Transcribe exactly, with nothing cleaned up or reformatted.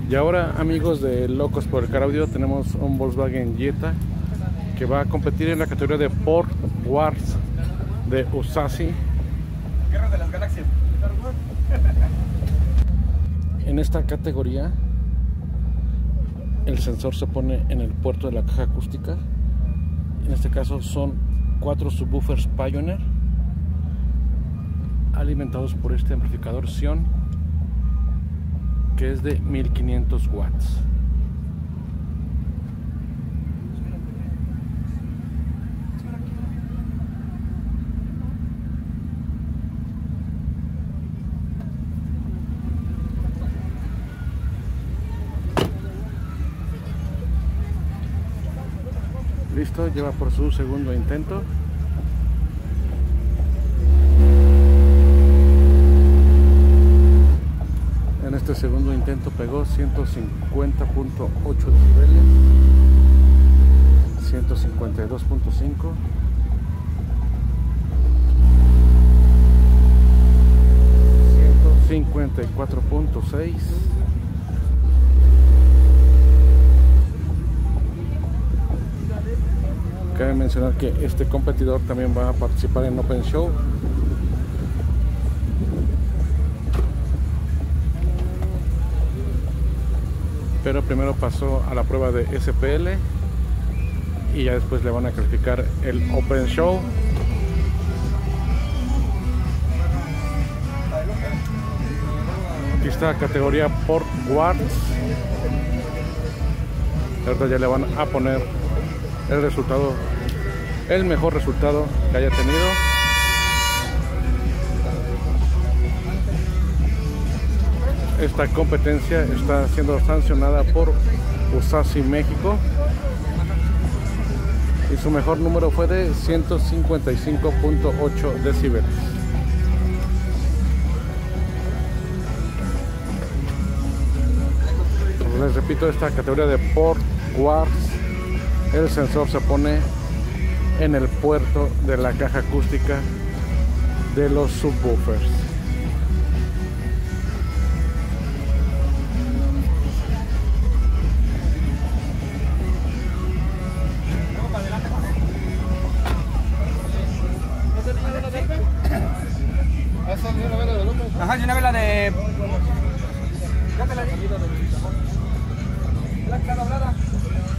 Y ahora, amigos de Locos por el Car Audio, tenemos un Volkswagen Jetta que va a competir en la categoría de Sport Wars de Usasi. Guerra de las Galaxias. En esta categoría el sensor se pone en el puerto de la caja acústica. En este caso son cuatro subwoofers Pioneer alimentados por este amplificador Sion, que es de mil quinientos watts. Listo, lleva por su segundo intento. En este segundo intento pegó ciento cincuenta punto ocho decibeles, ciento cincuenta y dos punto cinco, ciento cincuenta y cuatro punto seis, cabe mencionar que este competidor también va a participar en Open Show. Pero primero pasó a la prueba de S P L y ya después le van a calificar el Open Show. Aquí está categoría Sport Wars. Ahorita ya le van a poner el resultado, el mejor resultado que haya tenido. Esta competencia está siendo sancionada por Usasi México y su mejor número fue de ciento cincuenta y cinco punto ocho decibeles. Les repito, esta categoría de Sport Wars, el sensor se pone en el puerto de la caja acústica de los subwoofers. Ajá, y una vela de... La doblada.